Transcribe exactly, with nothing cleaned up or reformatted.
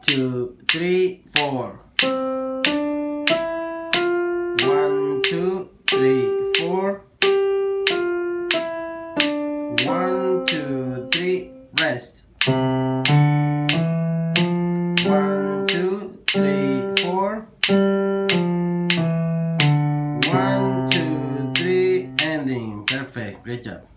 two, three, four. One, two, three, four. One, two, three, rest. One, two, three, four. One, two, three, ending. Perfect. Great job.